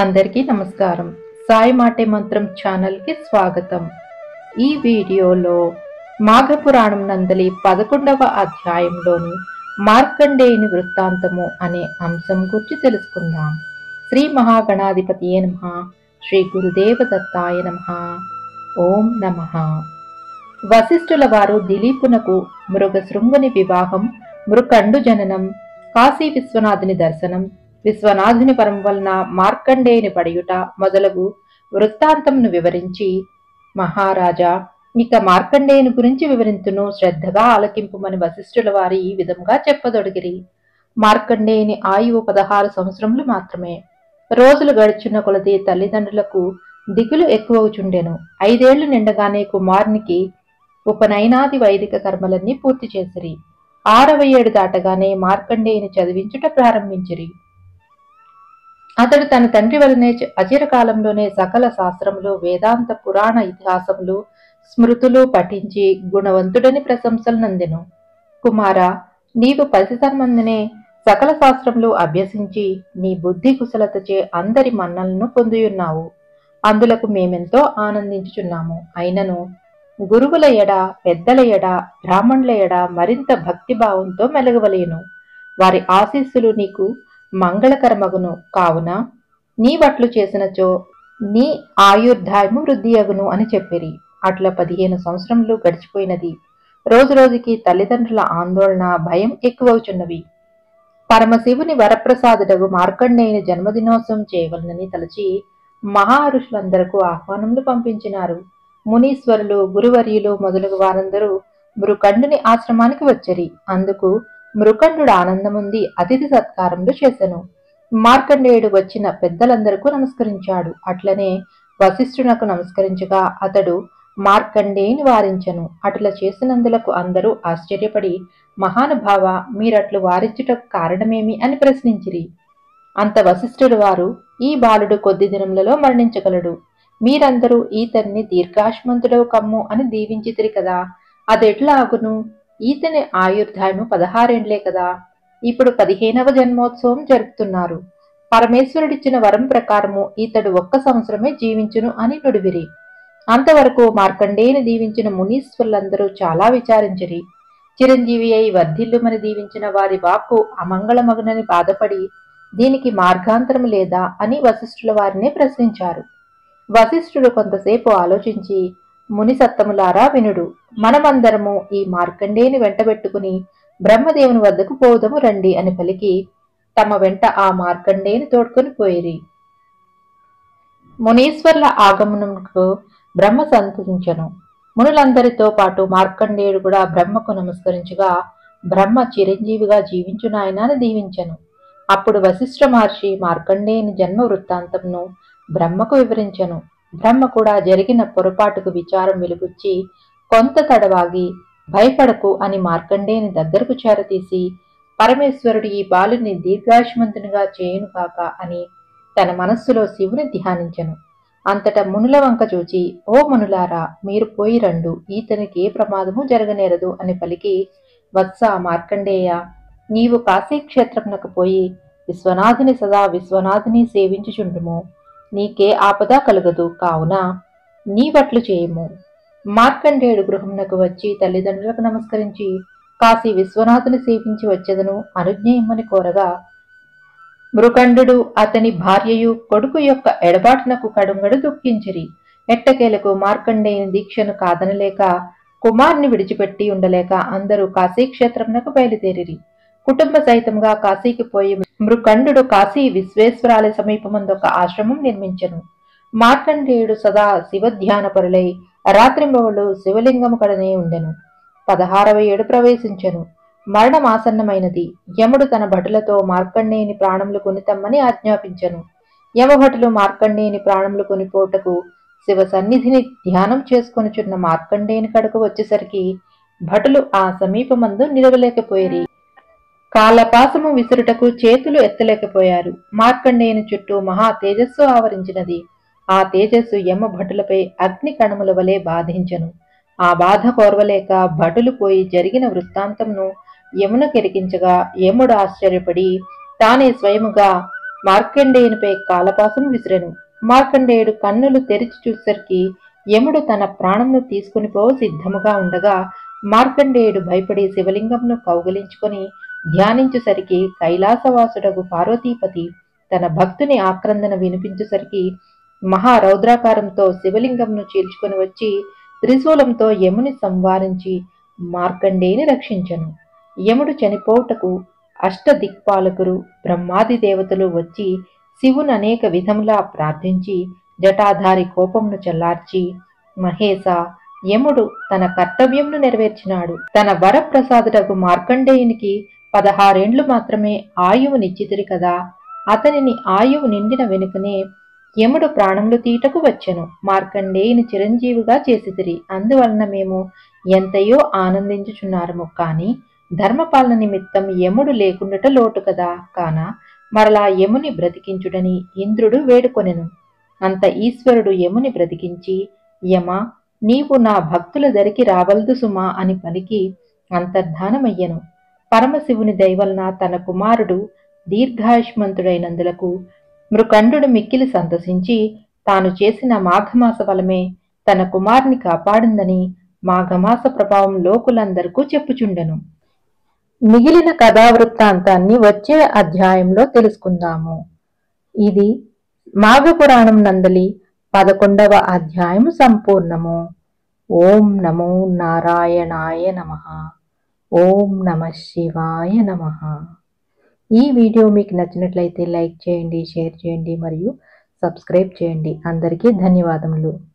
అందరికీ నమస్కారం. సాయి మాటే మంత్రం ఛానల్కి స్వాగతం. ఈ వీడియోలో మాఘపురాణం నందలి 11వ అధ్యాయంలోని మార్కండేయుని వృత్తాంతము అనే అంశం గురించి తెలుసుకుందాం. శ్రీ మహాగణాధిపతియే నమః. శ్రీ గురుదేవ దత్తాయ నమః. ఓం నమః. వశిష్ఠుల వారు దిలీపునకు మృగశృంగుని వివాహం, మృకండు జననం, కాశీ విశ్వనాథుని దర్శనం, విశ్వనాథుని వరం వలన మార్కండేయుని పడియుట మొదలగు వృత్తాంతమును వివరించి, మహారాజా, ఇక మార్కండేయుని గురించి వివరింతును, శ్రద్ధగా ఆలకింపుమని వశిష్ఠుల వారి ఈ విధంగా చెప్పదొడిగిరి. మార్కండేయుని ఆయువు 16 సంవత్సరములు మాత్రమే. రోజులు గడుచున్న కొలది తల్లిదండ్రులకు దిగులు ఎక్కువవుచుండెను. 5 ఏళ్లు నిండగానే కుమారునికి ఉపనయనాది వైదిక కర్మలన్నీ పూర్తి చేసిరి. 6వ ఏడు దాటగానే మార్కండేయుని చదివించుట ప్రారంభించిరి. అతడు తన తండ్రి వలనే అచిరకాలంలోనే సకల శాస్త్రములు, వేదాంత పురాణ ఇతిహాసములు, స్మృతులు పఠించి గుణవంతుడని ప్రశంసలు నందెను. కుమారా, నీవు పసితనమందునే సకల శాస్త్రములు అభ్యసించి నీ బుద్ధి కుశలతచే అందరి మన్నలను పొందియున్నావు. అందులకు మేమెంతో ఆనందించుచున్నాము. అయినను గురువుల ఎడ, పెద్దల ఎడ, బ్రాహ్మణుల ఎడ మరింత భక్తిభావంతో మెలగవలేను. వారి ఆశీస్సులు నీకు మంగళకరమగును. కావున నీవట్లు చేసినచో నీ ఆయుర్దాయము వృద్ధి అగును అని చెప్పిరి. అట్లా 15 సంవత్సరములు గడిచిపోయినది. రోజు రోజుకి తల్లిదండ్రుల ఆందోళన, భయం ఎక్కువవుచున్నవి. పరమశివుని వరప్రసాదుడగు మార్కండేయుని జన్మదినోత్సవం చేయవలనని తలచి మహా ఋషులందరకు ఆహ్వానములు పంపించినారు. మునీశ్వరులు, గురువర్యులు మొదలగు వారందరూ మృకండుని ఆశ్రమానికి వచ్చరి. అందుకు మృకండు ఆనందముంది అతిథి సత్కారములు చేసెను. మార్కండేయుడు వచ్చిన పెద్దలందరకు నమస్కరించాడు. అట్లనే వశిష్ఠునకు నమస్కరించగా అతడు మార్కండేయుని వారించెను. అట్లా చేసినందులకు అందరూ ఆశ్చర్యపడి, మహానుభావ, మీరట్లు వారించుటకు కారణమేమి అని ప్రశ్నించిరి. అంత వశిష్ఠుడు వారు, ఈ బాలుడు కొద్ది దినములలో మరణించగలడు. మీరందరూ ఈతన్ని దీర్ఘాయుష్మంతుడవు కమ్ము అని దీవించితిరి కదా, అదెట్లా అగును? ఈతని ఆయుర్దాయము 16 ఏండ్లే కదా. ఇప్పుడు 15వ జన్మోత్సవం జరుపుతున్నారు. పరమేశ్వరుడిచ్చిన వరం ప్రకారము ఈతడు 1 సంవత్సరమే జీవించును అని నుడివిరి. అంతవరకు మార్కండేయుని దీవించిన మునీశ్వరులందరూ చాలా విచారించిరి. చిరంజీవి అయి వర్ధిల్లుమని దీవించిన వారి వాక్కు అమంగళమగునని బాధపడి, దీనికి మార్గాంతరము లేదా అని వశిష్ఠుల వారినే ప్రశ్నించారు. వశిష్ఠుడు కొంతసేపు ఆలోచించి, ముని సత్తములారా వినుడు, మనమందరము ఈ మార్కండేయుని వెంటబెట్టుకుని బ్రహ్మదేవుని వద్దకు పోదము రండి అని పలికి తమ వెంట ఆ మార్కండేయుని తోడ్కొని పోయిరి. మునీశ్వర్ల ఆగమనముకు బ్రహ్మ సంతసించెను. మునులందరితో పాటు మార్కండేయుడు కూడా బ్రహ్మకు నమస్కరించగా, బ్రహ్మ చిరంజీవిగా జీవించునాయన అని దీవించెను. అప్పుడు వశిష్ఠ మహర్షి మార్కండేయుని జన్మ వృత్తాంతంను బ్రహ్మకు వివరించెను. బ్రహ్మ కూడా జరిగిన పొరపాటుకు విచారం వెలుగుచ్చి కొంత తడవాగి, భయపడకు అని మార్కండేయుని దగ్గరకు చేరతీసి, పరమేశ్వరుడు ఈ బాలుని దీర్ఘాయుష్మంతునిగా చేయును కాక అని తన మనస్సులో శివుని ధ్యానించెను. అంతటా మునుల వంక చూచి, ఓ మునులారా, మీరు పోయి రండు, ఈతనికి ఏ ప్రమాదము జరగనేరదు అని పలికి, వత్స మార్కండేయ, నీవు కాశీక్షేత్రమునకు పోయి విశ్వనాథుని సదా విశ్వనాథుని సేవించుచుండుము. నీకే ఆపద కలుగదు. కావున నీవట్లు చేయము. మార్కండేయుడు గృహమునకు వచ్చి తల్లిదండ్రులకు నమస్కరించి, కాశీ విశ్వనాథుని సేవించి వచ్చేదను అనుజ్ఞయమని కోరగా, మృకండు అతని భార్యయు కొడుకు యొక్క ఎడబాటునకు కడుంగడు దుఃఖించిరి. ఎట్టకేలకు మార్కండేయుని దీక్షను కాదనలేక, కుమార్ని విడిచిపెట్టి ఉండలేక అందరూ కాశీక్షేత్రమునకు బయలుదేరిరి. కుటుంబ సహితంగా కాశీకి పోయి మృకండు కాశీ విశ్వేశ్వరాలయ సమీపమందొక ఆశ్రమం నిర్మించెను. మార్కండేయుడు సదా శివధ్యానపరులై రాత్రింబవళ్ళు శివలింగము కడనే ఉండెను. 16వ ఏడు ప్రవేశించెను. మరణమాసన్నమైనది. యముడు తన భటులతో మార్కండేయుని ప్రాణములు కొనితమ్మని ఆజ్ఞాపించెను. యమభటులు మార్కండేయుని ప్రాణములు కొనిపోటకు శివ సన్నిధిని ధ్యానం చేసుకొనుచున్న మార్కండేయుని కడకు వచ్చేసరికి భటులు ఆ సమీపమందు నిలవలేకపోయిరి. కాలపాసము విసురుటకు చేతులు ఎత్తలేకపోయారు. మార్కండేయుని చుట్టూ మహా తేజస్సు ఆవరించినది. ఆ తేజస్సు యమ భటులపై అగ్ని కణముల వలె బాధించెను. ఆ బాధ కోర్వలేక భటులు పోయి జరిగిన వృత్తాంతంను యమునకెరికించగా, యముడు ఆశ్చర్యపడి తానే స్వయముగా మార్కండేయునిపై కాలపాసం విసిరెను. మార్కండేయుడు కన్నులు తెరిచి చూసేసరికి యముడు తన ప్రాణంను తీసుకుని పోవ సిద్ధముగా ఉండగా మార్కండేయుడు భయపడి శివలింగంను కౌగిలించుకొని ధ్యానించుసరికి కైలాసవాసుడగు పార్వతీపతి తన భక్తుని ఆక్రందన వినిపించుసరికి మహారౌద్రాకారంతో శివలింగంను చీల్చుకొని వచ్చి త్రిశూలంతో యముని సంవారించి మార్కండేయుని రక్షించెను. యముడు చనిపోవుటకు అష్టదిక్పాలకులు బ్రహ్మాది దేవతలు వచ్చి శివుని అనేక విధములా ప్రార్థించి జటాధారి కోపమును చల్లార్చి, మహేశ, యముడు తన కర్తవ్యంను నెరవేర్చినాడు. తన వరప్రసాదుడగు మార్కండేయునికి 16 ఏండ్లు మాత్రమే ఆయువు నిశ్చితిరి కదా. అతనిని ఆయువు నిండిన వెనుకనే యముడు ప్రాణములు తీటకు వచ్చెను. మార్కండేయుని చిరంజీవిగా చేసితిరి. అందువలన మేము ఎంతయో ఆనందించుచున్నారము. కాని ధర్మపాలన నిమిత్తం యముడు లేకుండుట లోటు కదా. కాన మరలా యముని బ్రతికించుడని ఇంద్రుడు వేడుకొనెను. అంత ఈశ్వరుడు యముని బ్రతికించి, యమ, నీవు నా భక్తుల దరికి రావలదు సుమా అని పలికి అంతర్ధానమయ్యను. పరమశివుని దయవలన తన కుమారుడు దీర్ఘాయుష్మంతుడైనందులకు మృకండు మిక్కిలి సంతసించి తాను చేసిన మాఘమాస ఫలమే తన కుమారుని కాపాడిందని మాఘమాస ప్రభావం లోకులందరికీ చెప్పుచుండెను. మిగిలిన కథావృత్తాంతాన్ని వచ్చే అధ్యాయంలో తెలుసుకుందాము. ఇది మాఘపురాణం నందలి 11వ అధ్యాయము సంపూర్ణము. ఓం నమో నారాయణాయ నమః. ఓం నమః శివాయ నమః. ఈ వీడియో మీకు నచ్చినట్లయితే లైక్ చేయండి, షేర్ చేయండి మరియు సబ్స్క్రైబ్ చేయండి. అందరికీ ధన్యవాదములు.